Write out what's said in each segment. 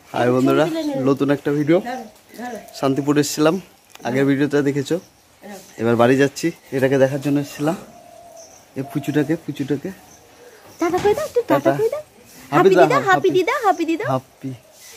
High বন্ধুরা, নতুন একটা ভিডিও। শান্তিপুর এসেছিলাম, আগের ভিডিওটা দেখেছো। এবার বাড়ি যাচ্ছি, এটাকে দেখার জন্য এসেছিলাম। এই পুচুটাকে টাটা কই দাও, একটু টাটা কই দাও। হ্যাপি দিদা, হ্যাপি দিদা, হ্যাপি দিদা, হ্যাপি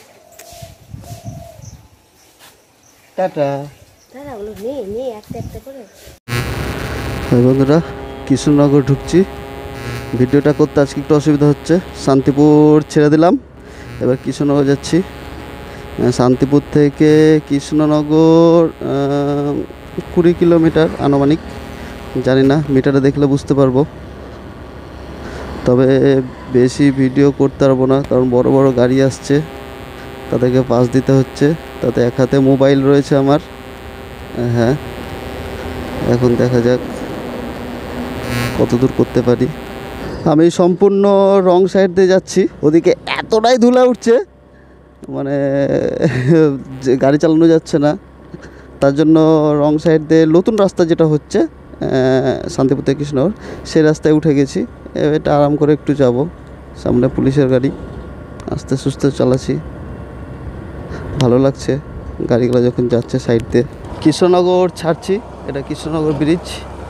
টাটা। টাটা বলো, নে একটা একটা করে। হাই বন্ধুরা, কৃষ্ণনগর ঢুকছি। ভিডিওটা করতে আজকে একটু অসুবিধা হচ্ছে। শান্তিপুর ছেড়ে দিলাম, এবার কৃষ্ণনগর যাচ্ছি। শান্তিপুর থেকে কৃষ্ণনগর 20 কিলোমিটার আনুমানিক, জানি না, মিটারে দেখলে বুঝতে পারবো। তবে বেশি ভিডিও করতে পারবো না, কারণ বড় বড় গাড়ি আসছে, তাদেরকে পাস দিতে হচ্ছে। তাতে এক হাতে মোবাইল রয়েছে আমার। হ্যাঁ, এখন দেখা যাক কত দূর করতে পারি। আমি সম্পূর্ণ রং সাইড দিয়ে যাচ্ছি, ওদিকে এতটাই ধুলা উঠছে, মানে গাড়ি চালানো যাচ্ছে না। তার জন্য রং সাইড দিয়ে নতুন রাস্তা যেটা হচ্ছে শান্তিপুর থেকে কৃষ্ণনগর, সেই রাস্তায় উঠে গেছি। এটা আরাম করে একটু যাব। সামনে পুলিশের গাড়ি, আস্তে সুস্থে চালাচ্ছি, ভালো লাগছে গাড়িগুলো যখন যাচ্ছে সাইড দিয়ে। কৃষ্ণনগর ছাড়ছি, এটা কৃষ্ণনগর ব্রিজ,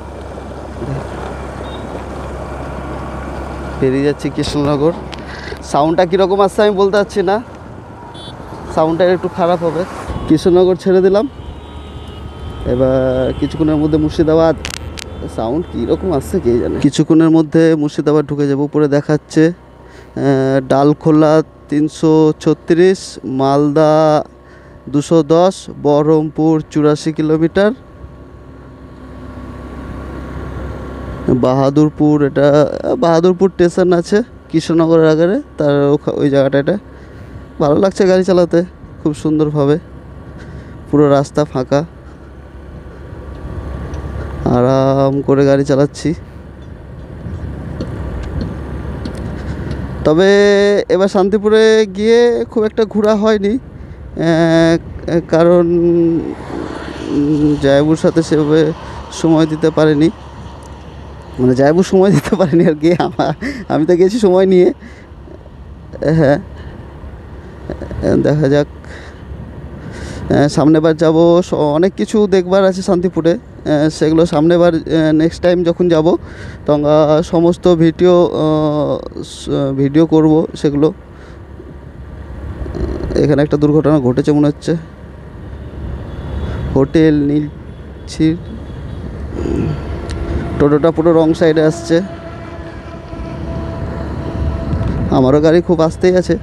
বেরিয়ে যাচ্ছি কৃষ্ণনগর। সাউন্ডটা কীরকম আসছে আমি বলতে পারছি না, সাউন্ডটা একটু খারাপ হবে। কৃষ্ণনগর ছেড়ে দিলাম, এবার কিছুক্ষণের মধ্যে মুর্শিদাবাদ। সাউন্ড কীরকম আসছে কে জানে। কিছুক্ষণের মধ্যে মুর্শিদাবাদ ঢুকে যাব। উপরে দেখাচ্ছে ডালখোলা 336, মালদা 210, বহরমপুর 84 কিলোমিটার, বাহাদুরপুর, এটা বাহাদুরপুর স্টেশন আছে কৃষ্ণনগরের আগে, তার ওই জায়গাটা। এটা ভালো লাগছে গাড়ি চালাতে, খুব সুন্দরভাবে। পুরো রাস্তা ফাঁকা, আরাম করে গাড়ি চালাচ্ছি। তবে এবার শান্তিপুরে গিয়ে খুব একটা ঘোরা হয়নি, কারণ জায়বুর সাথে সেভাবে সময় দিতে পারিনি, মানে জায়বু সময় দিতে পারিনি আর কি। আমি তো গেছি সময় নিয়ে। হ্যাঁ, দেখা যাক, সামনেবার যাব। অনেক কিছু দেখবার আছে শান্তিপুরে, সেগুলো সামনেবার নেক্সট টাইম যখন যাব তখন সমস্ত ভিডিও করব সেগুলো। এখানে একটা দুর্ঘটনা ঘটেছে মনে হচ্ছে, হোটেল নীলছির। টোটোটা পুরো রং সাইডে আসছে, আমারও গাড়ি খুব আসতেই আছে।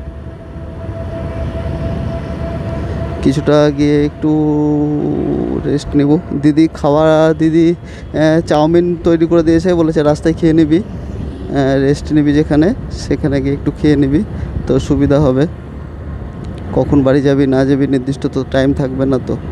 কিছুটা গিয়ে একটু রেস্ট নেব। দিদি চাউমিন তৈরি করে দিয়েছে, বলেছে রাস্তায় খেয়ে নিবি, রেস্ট নিবি যেখানে, সেখানে গিয়ে একটু খেয়ে নিবি, তো সুবিধা হবে। কখন বাড়ি যাবি না যাবি নির্দিষ্ট তো টাইম থাকবে না, তো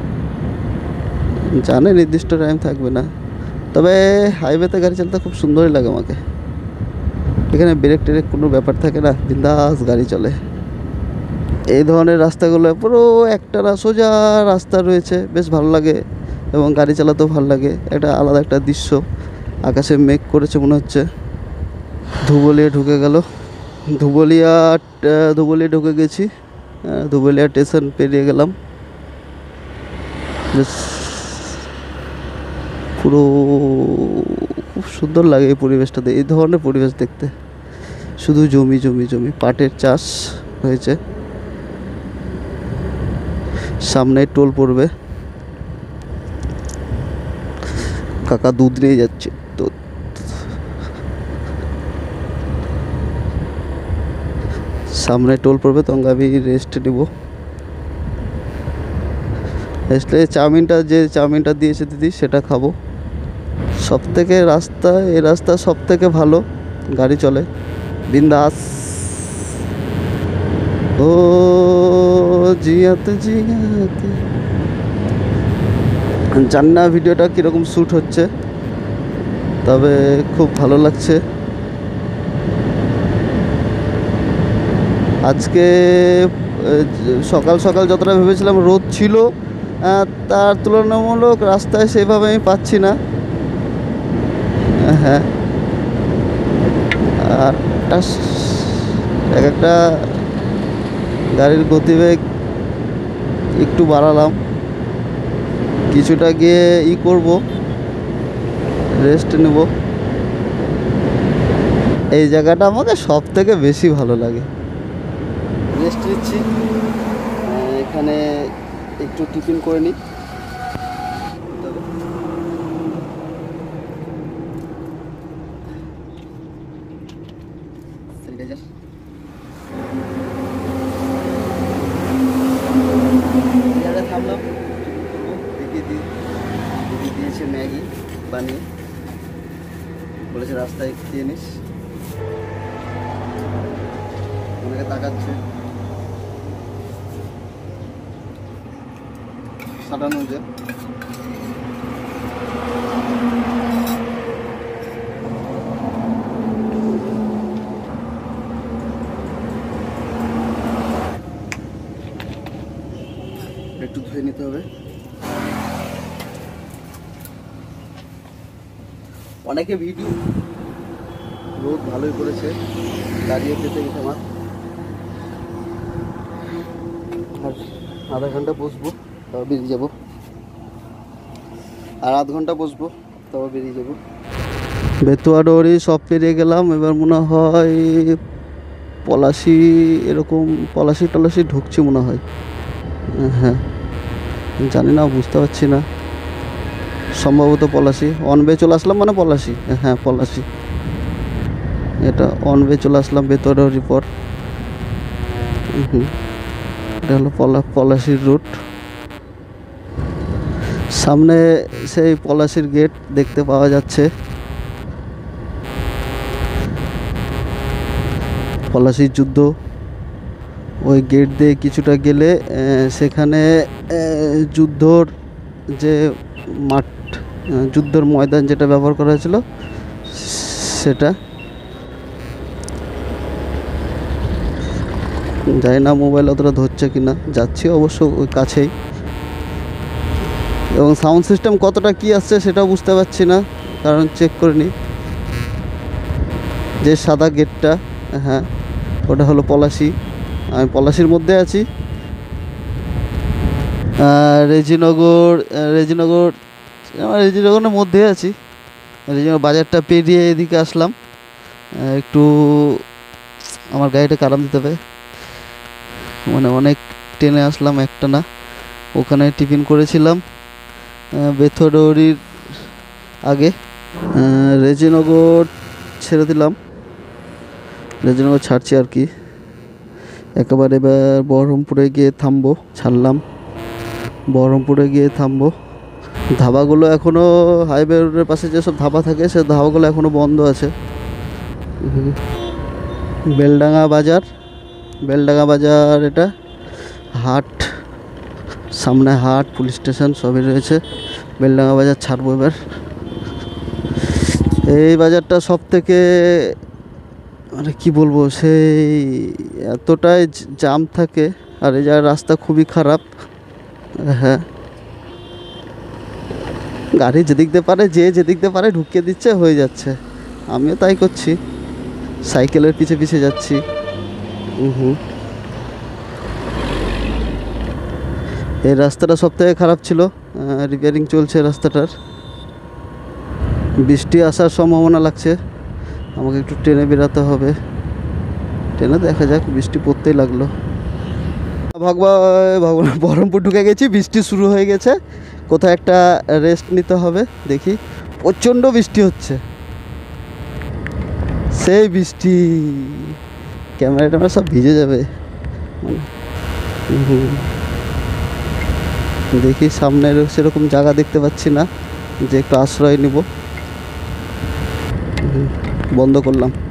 জানে নির্দিষ্ট টাইম থাকবে না। তবে হাইওয়েতে গাড়ি চালাতে খুব সুন্দরই লাগে আমাকে। এখানে ব্রেক টেরেক কোনো ব্যাপার থাকে না, বিন্দাস গাড়ি চলে। এই ধরনের রাস্তাগুলো পুরো একটানা সোজা রাস্তা রয়েছে, বেশ ভালো লাগে এবং গাড়ি চালাতেও ভালো লাগে। একটা আলাদা একটা দৃশ্য, আকাশে মেঘ করেছে মনে হচ্ছে। ধুবুলিয়া ঢুকে গেল, ধুবুলিয়া ঢুকে গেছি, ধুবুলিয়া স্টেশন পেরিয়ে গেলাম। বেশ পুরো খুব সুন্দর লাগে এই পরিবেশটাতে, এই ধরনের পরিবেশ দেখতে। শুধু জমি জমি জমি, পাটের চাষ হয়েছে। সামনে টোল পড়বে, কাকা দুধ নিয়ে যাচ্ছে, তো সামনে টোল পড়বে, তখন আমি রেস্ট নেব। রেস্টে চাউমিনটা দিয়েছে দিদি, সেটা খাবো। এই রাস্তা সব থেকে ভালো, গাড়ি চলে বিন্দাস। ও জিয়াতে জানি না ভিডিওটা কীরকম শ্যুট হচ্ছে, তবে খুব ভালো লাগছে। আজকে সকাল সকাল যতটা ভেবেছিলাম রোদ ছিল, তার তুলনামূলক রাস্তায় সেভাবে আমি পাচ্ছি না। হ্যাঁ, আর এক একটা গাড়ির গতিবেগ একটু বাড়ালাম, কিছুটা গিয়ে করব, রেস্ট নেব। এই জায়গাটা আমাকে সব থেকে বেশি ভালো লাগে। রেস্ট নিচ্ছি, এখানে একটু টিফিন করে নিই। থামলাম, দিয়েছে ম্যাগি বানিয়ে, বলেছে রাস্তায় খেয়ে নিস। অনেকে তাকাচ্ছে, সাধারণ যে একটু ধুয়ে নিতে হবে। অনেকে ভিডিও, রোদ ভালোই করেছে, দাঁড়িয়ে যেতে গেছে আমার। আর আধা ঘন্টা বসবো, তারপর বেরিয়ে যাবো। আর আধ ঘন্টা বসবো, তারপর বেরিয়ে যাবো। বেতুয়াডোরি সব পেরিয়ে গেলাম। এবার মনে হয় পলাশি, এরকম পলাশি টলাশি ঢুকছি মনে হয়। হ্যাঁ, জানি না, বুঝতে পারছি না, সম্ভবত পলাশি। অন ওয়ে চলে আসলাম মানে পলাশি। হ্যাঁ, পলাশি। এটা অন ওয়ে চলে আসলাম বেতুয়াডোরির পর। এটা হলো পলাশির রুট। সামনে সেই পলাশির গেট দেখতে পাওয়া যাচ্ছে। পলাশির যুদ্ধ, ওই গেট দিয়ে কিছুটা গেলে সেখানে যুদ্ধর যে মাঠ, যুদ্ধের ময়দান যেটা ব্যবহার করা হয়েছিল সেটা। জানি না মোবাইল অতটা ধরছে কিনা, যাচ্ছি অবশ্য ওই কাছেই। এবং সাউন্ড সিস্টেম কতটা কি আসছে সেটাও বুঝতে পারছি না, কারণ চেক করে নিই। যে সাদা গেটটা, হ্যাঁ ওটা হলো পলাশি। আমি পলাশির মধ্যে আছি। রেজিনগরের মধ্যে আছি। রেজিনগর বাজারটা পেরিয়ে এদিকে আসলাম। একটু আমার গাড়িটা আরাম দিতে হবে, মানে অনেক টেনে আসলাম একটা না। ওখানে টিফিন করেছিলাম বেথুয়াডোরির আগে। রেজিনগর ছেড়ে দিলাম, রেজিনগর ছাড়ছি আর কি। একেবারে এবার বহরমপুরে গিয়ে থামবো, ছাড়লাম, বহরমপুরে গিয়ে থামবো। ধাবাগুলো এখনও, হাইওয়ে রোডের পাশে যেসব ধাবা থাকে সে ধাবাগুলো এখনও বন্ধ আছে। বেলডাঙ্গা বাজার, বেলডাঙ্গা বাজার, এটা হাট, সামনে হাট, পুলিশ স্টেশন সবই রয়েছে। বেলডাঙ্গা বাজার ছাড়বো এবার। এই বাজারটা সব থেকে, মানে কি বলবো, সেই এতটাই জাম থাকে, আর এই জায়গার রাস্তা খুবই খারাপ। হ্যাঁ, গাড়ি যেদিক দিয়ে পারে, যেদিক দিয়ে পারে ঢুকিয়ে দিচ্ছে, হয়ে যাচ্ছে। আমিও তাই করছি, সাইকেলের পিছে পিছে যাচ্ছি। এই রাস্তাটা সব থেকে খারাপ ছিল, রিপেয়ারিং চলছে রাস্তাটার। বৃষ্টি আসার সম্ভাবনা লাগছে, আমাকে একটু ট্রেনে বেরাতে হবে। ট্রেনে দেখা যাক, বৃষ্টি পড়তেই লাগলো। ভগবান, বহরমপুর ঢুকে গেছি, বৃষ্টি শুরু হয়ে গেছে। কোথাও একটা রেস্ট নিতে হবে, দেখি। প্রচণ্ড বৃষ্টি হচ্ছে, সেই বৃষ্টি, ক্যামেরা ট্যামেরা সব ভিজে যাবে। দেখি, সামনের সেরকম জায়গা দেখতে পাচ্ছি না যে একটু আশ্রয় নিব। বন্ধ করলাম।